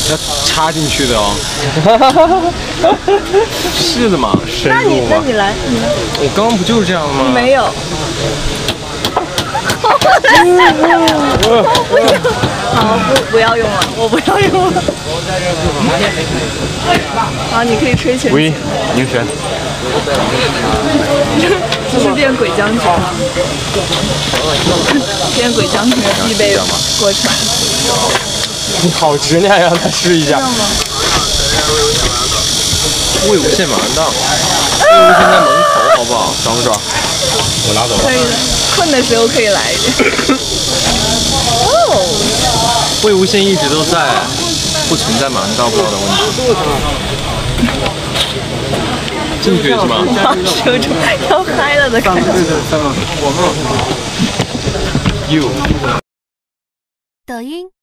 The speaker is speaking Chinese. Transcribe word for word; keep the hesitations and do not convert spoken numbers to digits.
要插进去的哦。是的嘛，深那你入嘛。 那你来，你来。 我刚刚不就是这样的吗？ 没有。好，不不要用了，我不要用了。好，你可以吹全。 喂，宁璇。 这是练鬼将军吗？练鬼将军的必备过程。 你好执念，让他试一下。魏无羡马上到，魏无羡在门口，好不好？爽不爽？我拿走了。 可以的，困的时候可以来一点。哦。 魏无羡一直都在，不存在马上到不到的问题。进去是吗？ 有种要嗨了的感觉。 You。 抖音。